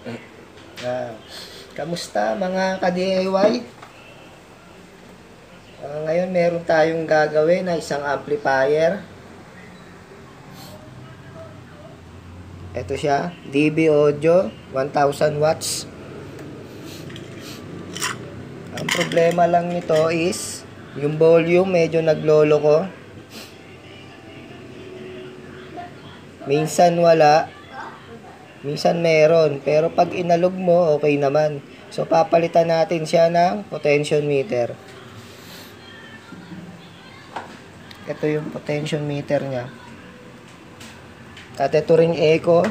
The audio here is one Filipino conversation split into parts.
Ah, kamusta mga ka-DIY? Ngayon meron tayong gagawin na isang amplifier. Ito siya, DB Audio, 1000 watts. Ang problema lang nito is, yung volume medyo naglolo ko. Minsan wala, minsan meron. Pero pag inalog mo, okay naman. So, papalitan natin siya ng potentiometer. Ito yung potentiometer niya. At ito ring echo.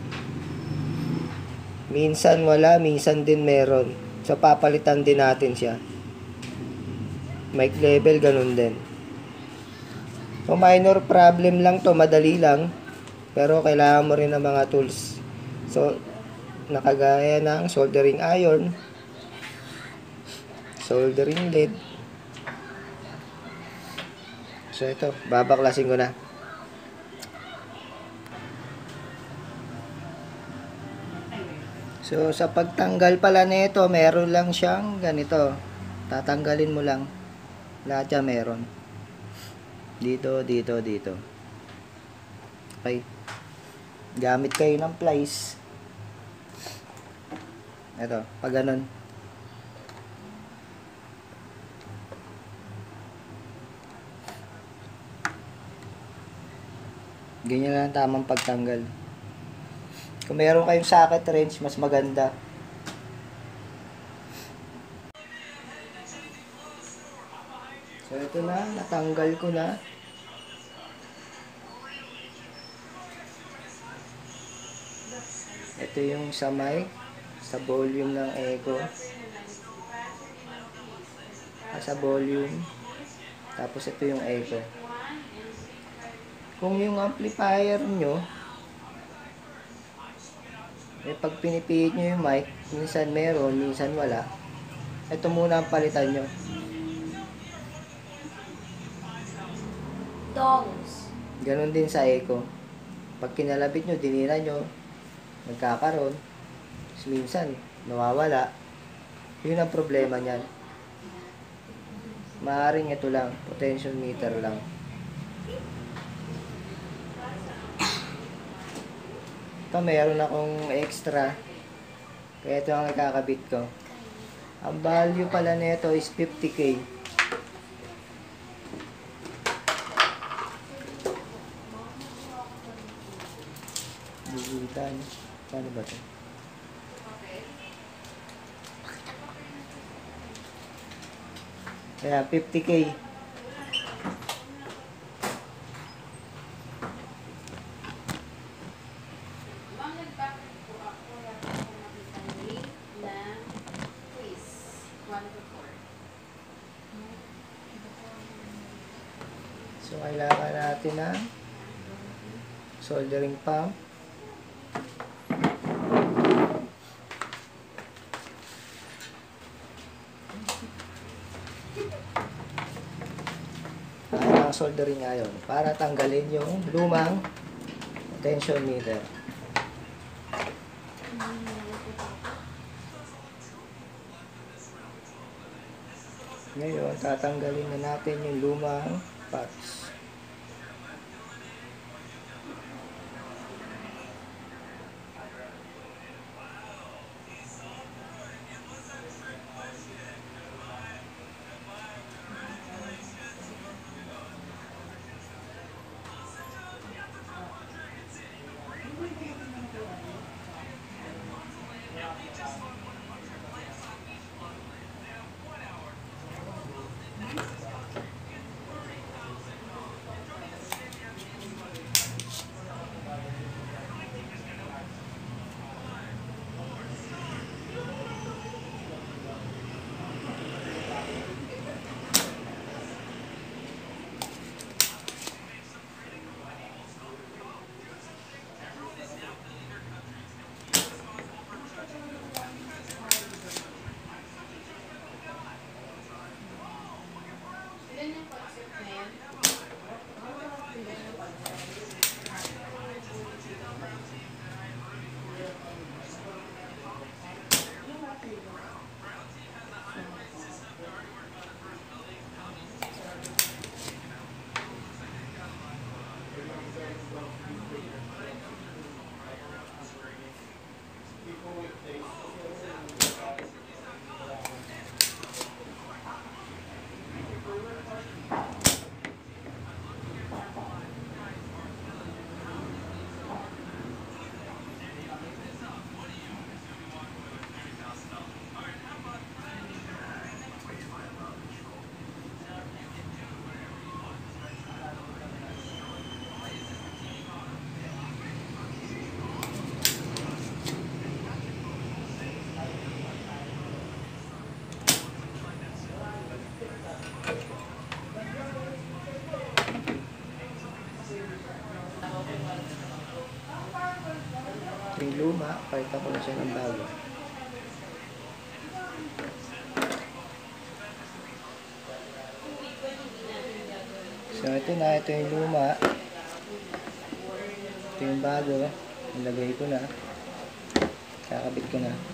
Minsan wala, minsan din meron. So, papalitan din natin siya. Mic level, ganun din. So, minor problem lang to, madali lang. Pero, kailangan mo rin ng mga tools. So, nakagaya ng soldering iron, soldering lead. So, ito, babaklasin ko na. So, sa pagtanggal pala nito, meron lang siyang ganito. Tatanggalin mo lang. Lahat yan meron. Dito, dito, dito. Okay. Gamit kayo ng plies. Ito, pag ganun. Ganyan lang tamang pagtanggal. Kung meron kayong socket wrench, mas maganda. So, ito na. Natanggal ko na. Ito yung sa mic, sa volume ng echo. Sa volume. Tapos ito yung echo. Kung yung amplifier nyo, pag pinipihit nyo yung mic, minsan meron, minsan wala. Ito muna ang palitan nyo. Dongs. Ganon din sa echo. Pag kinalabit nyo, dinira nyo, nagkakaroon. Minsan, nawawala. Yun ang problema niyan. Maaaring ito lang, potentiometer lang. Ito, meron akong extra. Kaya ito ang ikakabit ko. Ang value pala nito is 50K. Bubutan. Paano ba ito? Kaya 50K. So, kailangan natin ng soldering pump. Ang soldering iron para tanggalin yung lumang potentiometer. Ngayon, tatanggalin na natin yung lumang parts. luma, palitan ko na siya ng bago. So ito na, ito yung luma. Ito yung bago. Nilagay ko na. Kakabit ko na.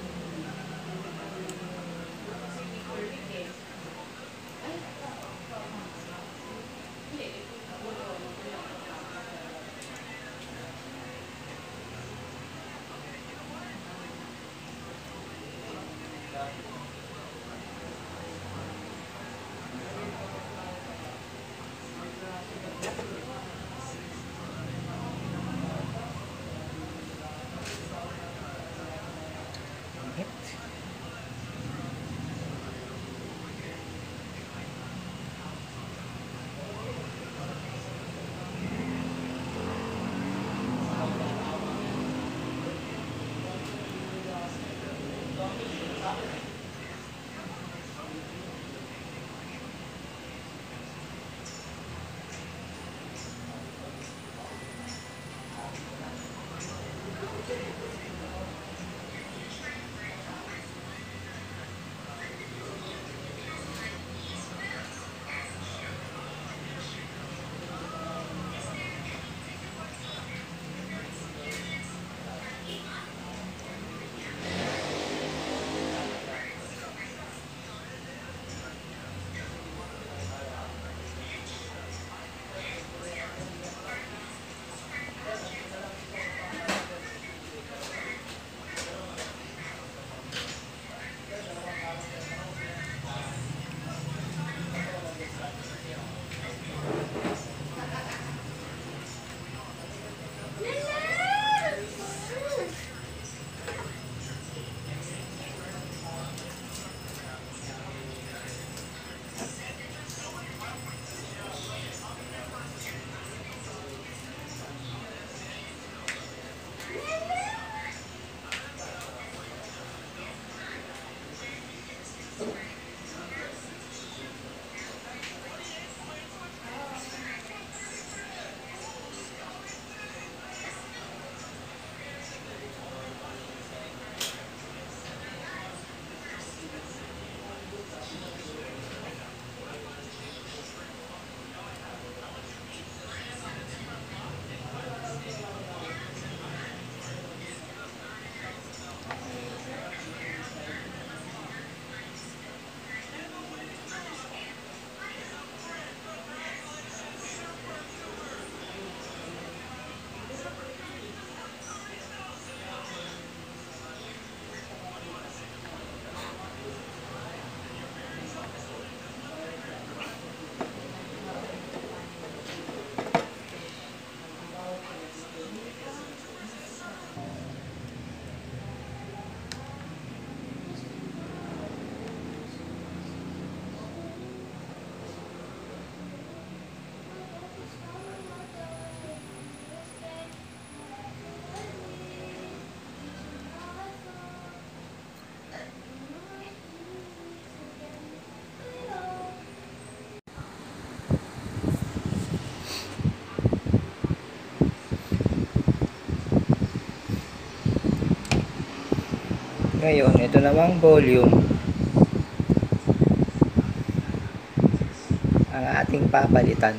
Ngayon, ito namang volume ang ating papalitan.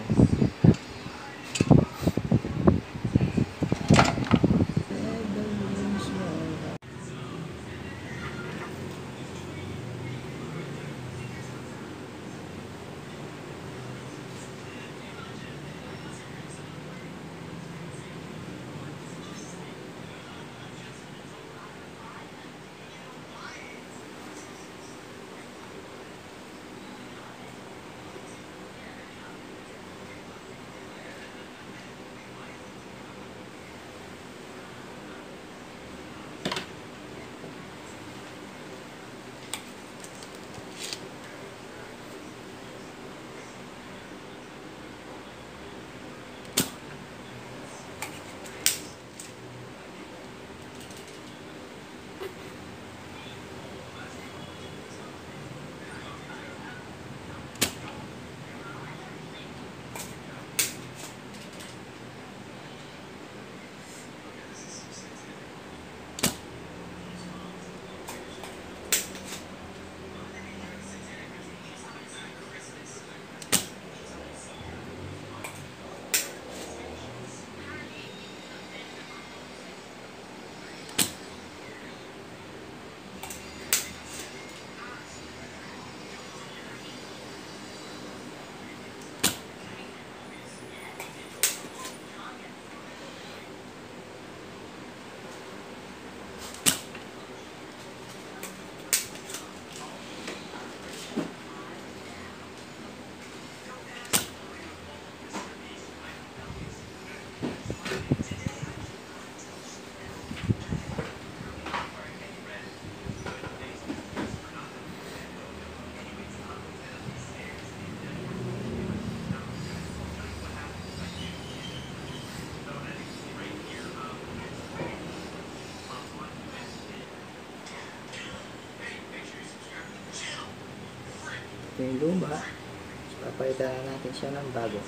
Ito yung luma. So, papalitan na natin siya ng bago.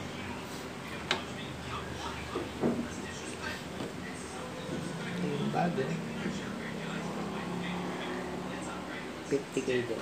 Ito yung bago. 50k din.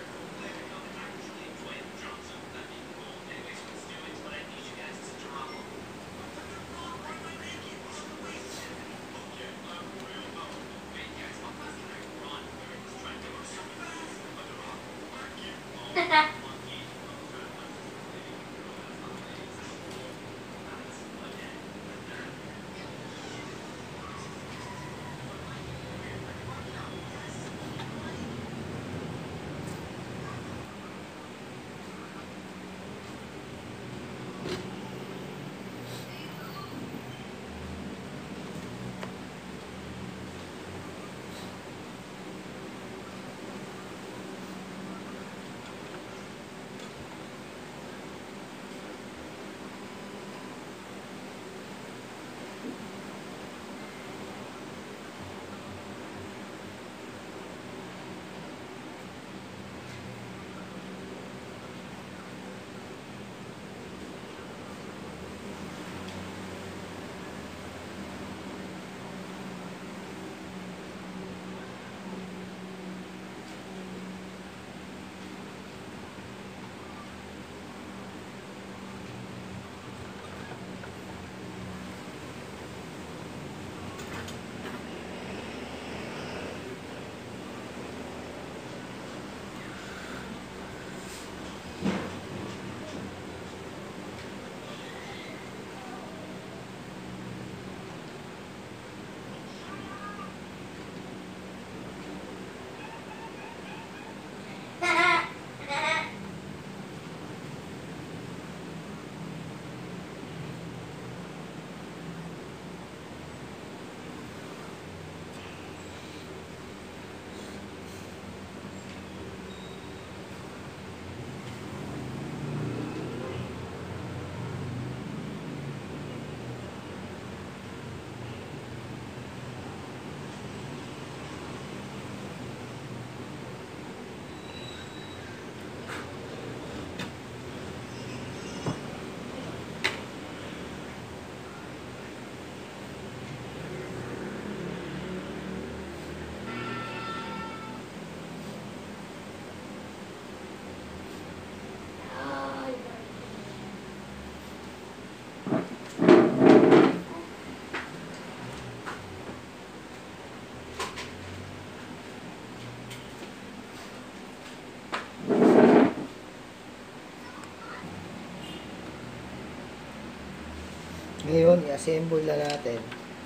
Ngayon, i-assemble na natin.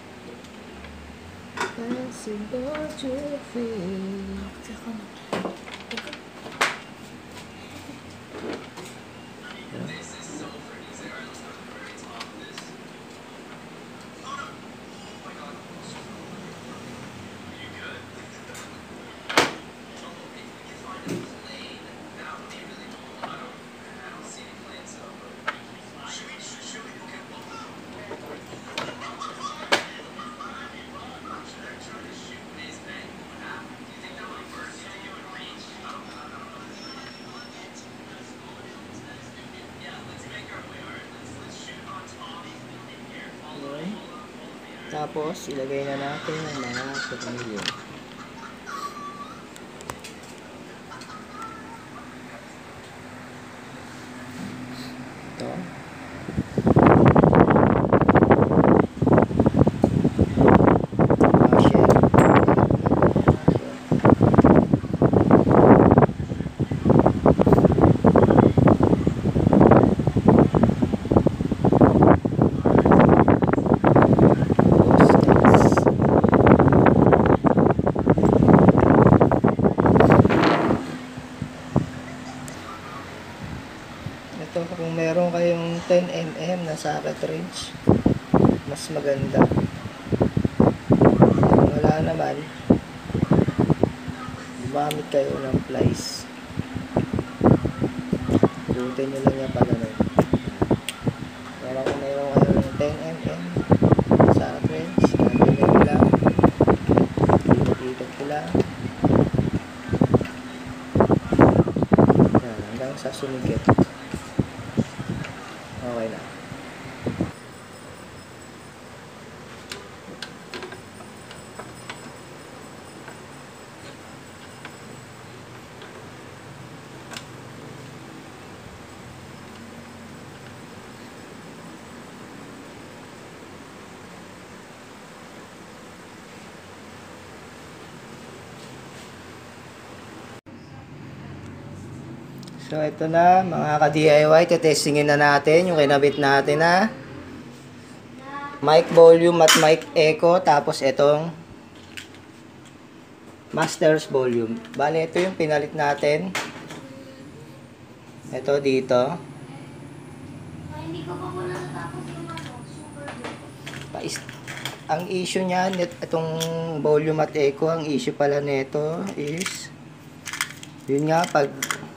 Assemble your feet. Tapos, ilagay na natin ang mga tornilyo. Ito. Ito, kung meron kayong 10mm na socket wrench, mas maganda. Kung wala naman, gumamit kayo ng plies. Dutin nyo lang yan pa ganun. Pero kung meron kayong 10mm socket wrench, ganyan nyo lang. Dito lang. sa sumigit. Okay na. So, ito na mga ka-DIY. Testingin na natin yung kinabit natin na mic volume at mic echo. Tapos, itong master's volume. Bale, ito yung pinalit natin. Ito dito. Hindi ko pa po natatapos yung super good. Ang issue niyan, itong volume at echo, ang issue pala nito is, yun nga, pag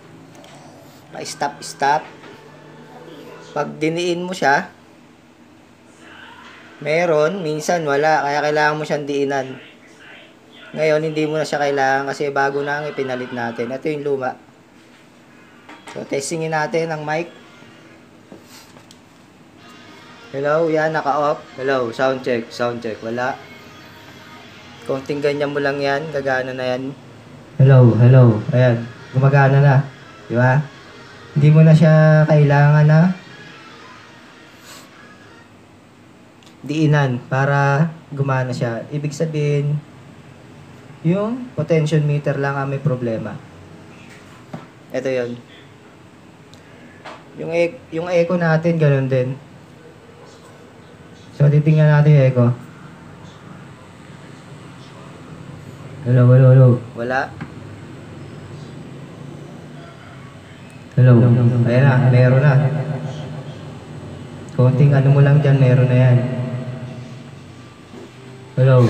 stop. Pag diniin mo siya, meron, minsan wala. Kaya kailangan mo siyang diinan. Ngayon, hindi mo na siya kailangan kasi bago na ang ipinalit natin. Ito yung luma. So, testingin natin ang mic. Hello, yan, naka-off. Hello, sound check. Wala. Konting ganyan mo lang yan, gagana na yan. Hello. Ayan, gumagana na. Di ba? Hindi mo na siya kailangan na diinan para gumana siya. Ibig sabihin, yung potential meter lang ang may problema. Ito yon. Yung echo natin, ganun din. So, titingnan natin yung echo. Hello. Wala. Hello. Ayan na, meron na. Konting ano mo lang dyan, meron na yan. Hello.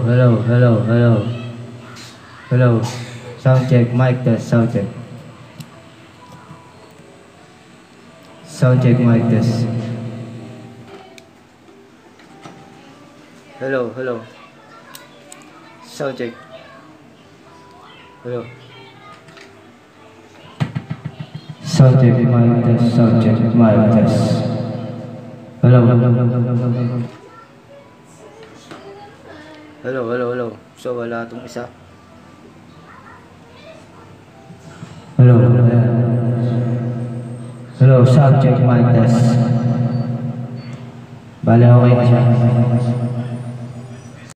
Sound check, mic test, sound check. Mic test. Hello. Sound check. Hello. Sound check, mic test. Hello. So, wala itong isa. Hello, sound check, mic test. Bale, okay na siya.